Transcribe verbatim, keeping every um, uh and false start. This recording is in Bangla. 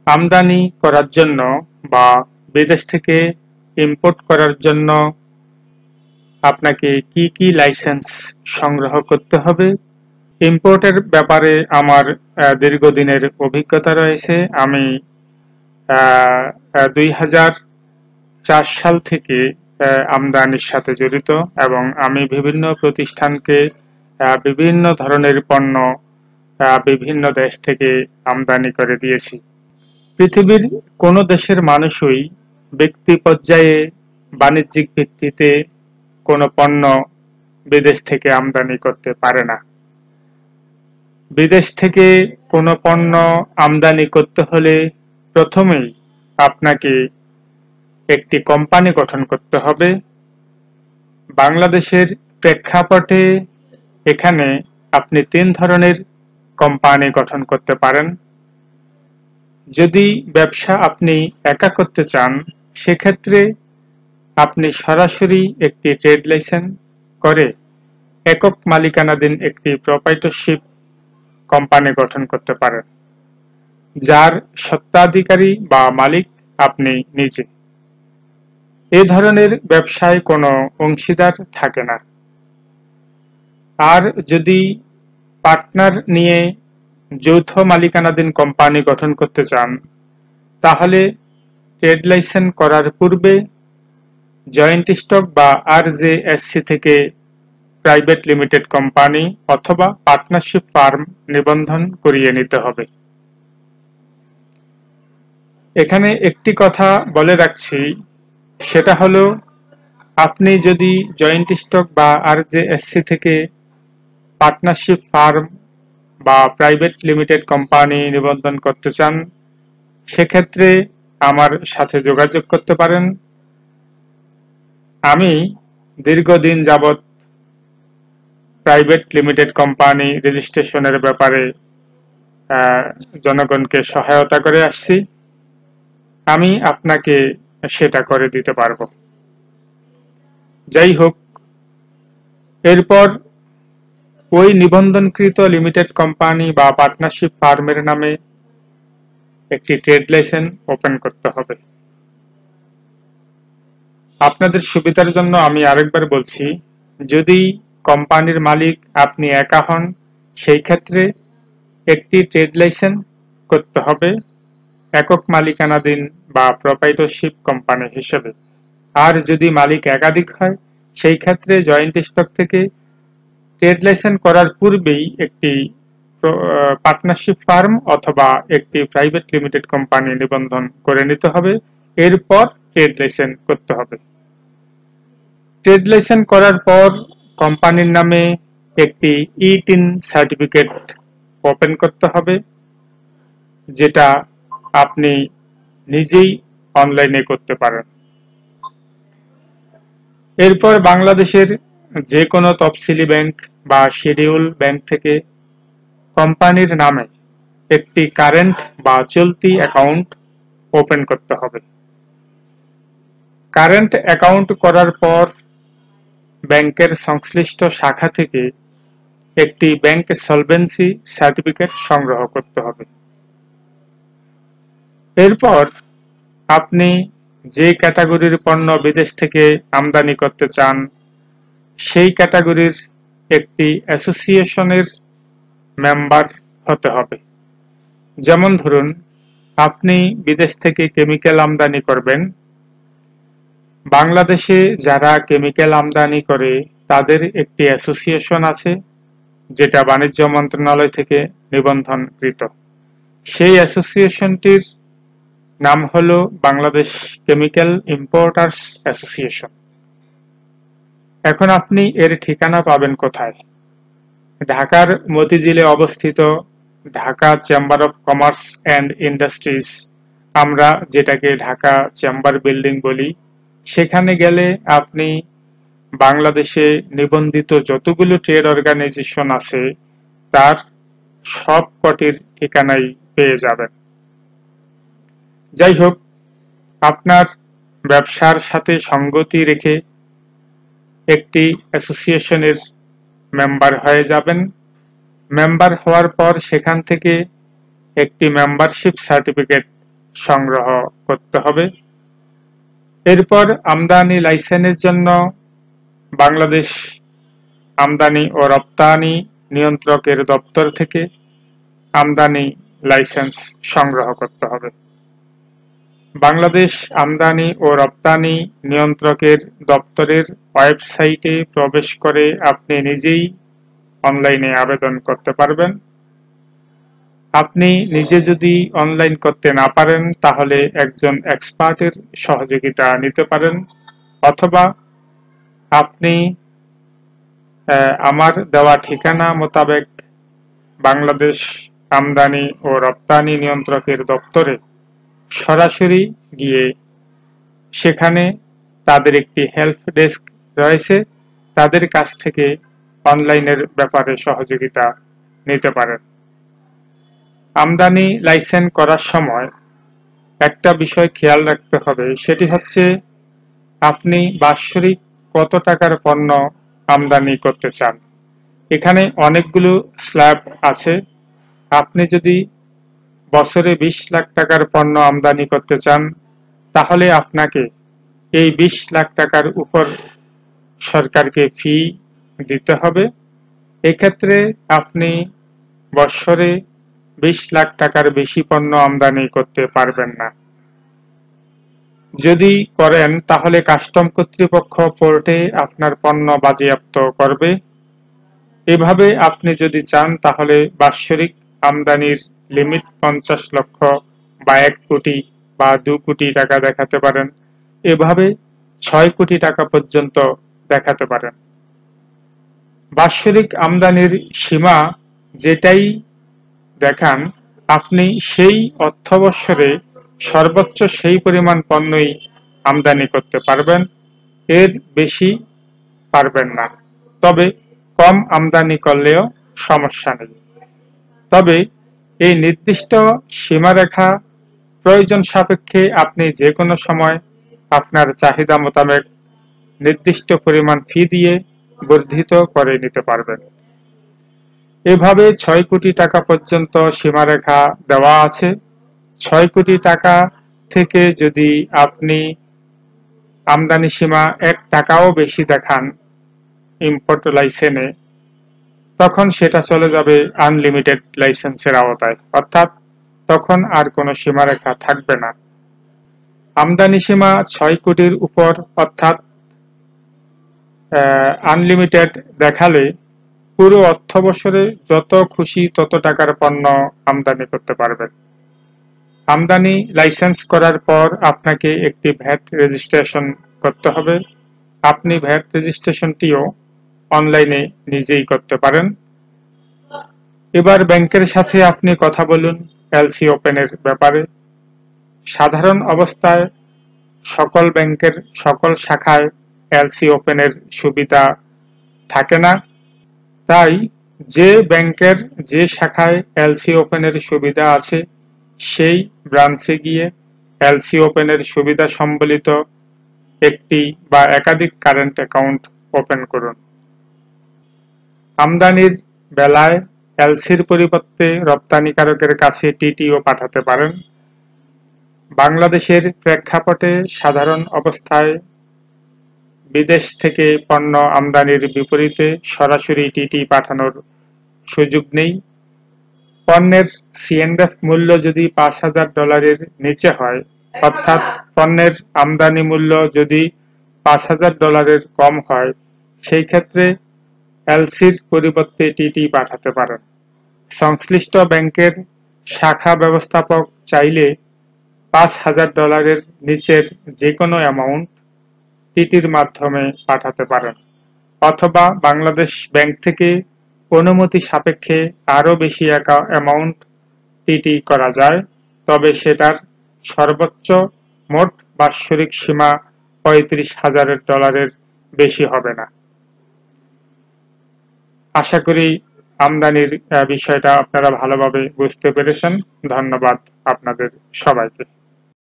আমদানি করার জন্য বা বিদেশ থেকে ইম্পোর্ট করার জন্য আপনাকে কি কি লাইসেন্স সংগ্রহ করতে হবে। ইম্পোর্টের ব্যাপারে আমার দীর্ঘদিনের অভিজ্ঞতা রয়েছে। আমি দুই হাজার চার সাল থেকে আমদানির সাথে জড়িত এবং আমি বিভিন্ন প্রতিষ্ঠানকে বিভিন্ন ধরনের পণ্য বিভিন্ন দেশ থেকে আমদানি করে দিয়েছি। পৃথিবীর কোনো দেশের মানুষই ব্যক্তি পর্যায়ে বাণিজ্যিক ভিত্তিতে কোনো পণ্য বিদেশ থেকে আমদানি করতে পারে না। বিদেশ থেকে কোনো পণ্য আমদানি করতে হলে প্রথমেই আপনাকে একটি কোম্পানি গঠন করতে হবে। বাংলাদেশের প্রেক্ষাপটে এখানে আপনি তিন ধরনের কোম্পানি গঠন করতে পারেন। যদি ব্যবসা আপনি একা করতে চান, সেক্ষেত্রে আপনি সরাসরি একটি ট্রেড লাইসেন্স করে একক মালিকানাধীন একটি প্রোপ্রাইটরশিপ কোম্পানি গঠন করতে পারেন, যার স্বত্বাধিকারী বা মালিক আপনি নিজে। এ ধরনের ব্যবসায় কোনো অংশীদার থাকে না। আর যদি পার্টনার নিয়ে যৌথ মালিকানাধীন কোম্পানি গঠন করতে চান, তাহলে ট্রেড লাইসেন্স করার পূর্বে জয়েন্ট স্টক বা আরজেএসসি থেকে প্রাইভেট লিমিটেড কোম্পানি অথবা পার্টনারশিপ ফার্ম নিবন্ধন করিয়ে নিতে হবে। এখানে একটি কথা বলে রাখছি, সেটা হলো আপনি যদি জয়েন্ট স্টক বা আরজেএসসি থেকে পার্টনারশিপ ফার্ম বা প্রাইভেট লিমিটেড কোম্পানি নিবন্ধন করতে চান, সেক্ষেত্রে আমার সাথে যোগাযোগ করতে পারেন। আমি দীর্ঘদিন যাবৎ প্রাইভেট লিমিটেড কোম্পানি রেজিস্ট্রেশনের ব্যাপারে জনগণকে সহায়তা করে আসছি। আমি আপনাকে সেটা করে দিতে পারবো। যাই হোক, এরপর ওই নিবন্ধনকৃত লিমিটেড কোম্পানি বা পার্টনারশিপ ফার্মের নামে একটি ট্রেড লাইসেন্স ওপেন করতে হবে। আপনাদের সুবিধার জন্য আমি আরেকবার বলছি, যদি কোম্পানির মালিক আপনি একা হন, সেই ক্ষেত্রে একটি ট্রেড লাইসেন্স করতে হবে একক মালিকানাধীন বা প্রোপ্রাইটরশিপ কোম্পানি হিসেবে। আর যদি মালিক একাধিক হয়, সেই ক্ষেত্রে জয়েন্ট স্টক থেকে ট্রেড লাইসেন্স করার পূর্বেই একটি পার্টনারশিপ ফার্ম অথবা একটি প্রাইভেট লিমিটেড কোম্পানি নিবন্ধন করে নিতে হবে। এরপর ট্রেড লাইসেন্স করতে হবে। ট্রেড লাইসেন্স করার পর কোম্পানির নামে একটি ই টিন সার্টিফিকেট ওপেন করতে হবে, যেটা আপনি নিজেই অনলাইনে করতে পারেন। এরপর বাংলাদেশের যে কোনো তফসিলি ব্যাংক বা শিডিউল ব্যাংক থেকে কোম্পানির নামে একটি কারেন্ট বা চলতি অ্যাকাউন্ট ওপেন করতে হবে। কারেন্ট অ্যাকাউন্ট করার পর ব্যাংকের সংশ্লিষ্ট শাখা থেকে একটি ব্যাংক সলভেন্সি সার্টিফিকেট সংগ্রহ করতে হবে। এরপর আপনি যে ক্যাটাগরির পণ্য বিদেশ থেকে আমদানি করতে চান, সেই ক্যাটাগরির একটি অ্যাসোসিয়েশনের মেম্বার হতে হবে। যেমন ধরুন, আপনি বিদেশ থেকে কেমিক্যাল আমদানি করবেন। বাংলাদেশে যারা কেমিক্যাল আমদানি করে তাদের একটি অ্যাসোসিয়েশন আছে, যেটা বাণিজ্য মন্ত্রণালয় থেকে নিবন্ধনকৃত। সেই অ্যাসোসিয়েশনটির নাম হলো বাংলাদেশ কেমিক্যাল ইম্পোর্টার্স অ্যাসোসিয়েশন। এখন আপনি এর ঠিকানা পাবেন কোথায়? ঢাকার মতিঝিলে অবস্থিত Dhaka chamber of commerce and industries, আমরা যেটাকে ঢাকা চেম্বার বিল্ডিং বলি, সেখানে গেলে আপনি বাংলাদেশে নিবন্ধিত যতগুলো ট্রেড অর্গানাইজেশন আছে তার সব কটির ঠিকানাই পেয়ে যাবেন। যাই হোক, আপনার ব্যবসার সাথে সঙ্গতি রেখে একটি অ্যাসোসিয়েশনের মেম্বার হয়ে যাবেন। মেম্বার হওয়ার পর সেখান থেকে একটি মেম্বারশিপ সার্টিফিকেট সংগ্রহ করতে হবে। এরপর আমদানি লাইসেন্সের জন্য বাংলাদেশ আমদানি ও রপ্তানি নিয়ন্ত্রকের দপ্তর থেকে আমদানি লাইসেন্স সংগ্রহ করতে হবে। বাংলাদেশ আমদানি ও রপ্তানি নিয়ন্ত্রকের দপ্তরের ওয়েবসাইটে প্রবেশ করে আপনি নিজেই অনলাইনে আবেদন করতে পারবেন। আপনি নিজে যদি অনলাইন করতে না পারেন তাহলে একজন এক্সপার্টের সহযোগিতা নিতে পারেন, অথবা আপনি আমার দেওয়া ঠিকানা মোতাবেক বাংলাদেশ আমদানি ও রপ্তানি নিয়ন্ত্রকের দপ্তরে সরাসরি গিয়ে সেখানে তাদের একটি হেল্প ডেস্ক রয়েছে, তাদের কাছ থেকে অনলাইনের ব্যাপারে সহযোগিতা নিতে পারেন। আমদানি লাইসেন্স করার সময় একটা বিষয় খেয়াল রাখতে হবে, সেটি হচ্ছে আপনি বাৎসরিক কত টাকার পণ্য আমদানি করতে চান। এখানে অনেকগুলো স্ল্যাব আছে। আপনি যদি বছরে বিশ লাখ টাকার পণ্য আমদানি করতে চান তাহলে আপনাকে এই বিশ লাখ টাকার উপর সরকারকে ফি দিতে হবে। এক্ষেত্রে আপনি বছরে বিশ লাখ টাকার বেশি পণ্য আমদানি করতে পারবেন না। যদি করেন তাহলে কাস্টম কর্তৃপক্ষ পোর্টে আপনার পণ্য বাজেয়াপ্ত করবে। এভাবে আপনি যদি চান তাহলে বাৎসরিক আমদানির লিমিট পঞ্চাশ লক্ষ বা এক কোটি বা দু কোটি টাকা দেখাতে পারেন, এভাবে ছয় কোটি টাকা পর্যন্ত দেখাতে পারেন। বাৎসরিক আমদানির সীমা যেটাই দেখান, আপনি সেই অর্থবৎসরে সর্বোচ্চ সেই পরিমাণ পণ্যই আমদানি করতে পারবেন, এর বেশি পারবেন না। তবে কম আমদানি করলেও সমস্যা নেই। তবে এই নির্দিষ্ট সীমারেখা প্রয়োজন সাপেক্ষে আপনি যে কোনো সময় আপনার চাহিদা মোতাবেক নির্দিষ্ট পরিমাণ ফি দিয়ে বর্ধিত করে নিতে পারবেন। এভাবে ছয় কোটি টাকা পর্যন্ত সীমারেখা দেওয়া আছে। ছয় কোটি টাকা থেকে যদি আপনি আমদানি সীমা এক টাকাও বেশি দেখান ইম্পোর্ট লাইসেন্সে, তখন সেটা চলে যাবে আনলিমিটেড লাইসেন্সের আওতায়, অর্থাৎ তখন আর কোনো সীমারেখা থাকবে না। আমদানি সীমা ছয় কোটির উপর অর্থাৎ আনলিমিটেড দেখালে পুরো অর্থ বছরে যত খুশি তত টাকার পণ্য আমদানি করতে পারবেন। আমদানি লাইসেন্স করার পর আপনাকে একটি ভ্যাট রেজিস্ট্রেশন করতে হবে। আপনি ভ্যাট রেজিস্ট্রেশনটিও অনলাইনে নিজেই করতে পারেন। এবার ব্যাংকের সাথে আপনি কথা বলুন এলসি ওপেনের ব্যাপারে। সাধারণ অবস্থায় সকল ব্যাংকের সকল শাখায় এলসি ওপেনের সুবিধা থাকে না, তাই যে ব্যাংকের যে শাখায় এলসি ওপেনের সুবিধা আছে সেই ব্রাঞ্চে গিয়ে এলসি ওপেনের সুবিধা সম্বলিত একটি বা একাধিক কারেন্ট অ্যাকাউন্ট ওপেন করুন। আমদানির বেলায় এলসির পরিবর্তে রপ্তানিকারকের কাছে টিটিও পাঠাতে পারেন। বাংলাদেশের প্রেক্ষাপটে সাধারণ অবস্থায় বিদেশ থেকে পণ্য আমদানির বিপরীতে সরাসরি টিটি পাঠানোর সুযোগ নেই। পণ্যের সিএনএফ মূল্য যদি পাঁচ হাজার ডলারের নিচে হয়, অর্থাৎ পণ্যের আমদানি মূল্য যদি পাঁচ হাজার ডলারের কম হয়, সেই ক্ষেত্রে এলসির পরিবর্তে টিটি পাঠাতে পারেন। সংশ্লিষ্ট ব্যাংকের শাখা ব্যবস্থাপক চাইলে পাঁচ হাজার ডলারের নিচের যে কোনো অ্যামাউন্ট টিটির মাধ্যমে পাঠাতে পারেন, অথবা বাংলাদেশ ব্যাংক থেকে অনুমতি সাপেক্ষে আরও বেশি অ্যামাউন্ট টিটি করা যায়, তবে সেটার সর্বোচ্চ মোট বাৎসরিক সীমা পঁয়ত্রিশ হাজারের ডলারের বেশি হবে না। আশা করি আমদানির বিষয়টা আপনারা ভালোভাবে বুঝতে পেরেছেন। ধন্যবাদ আপনাদের সবাইকে।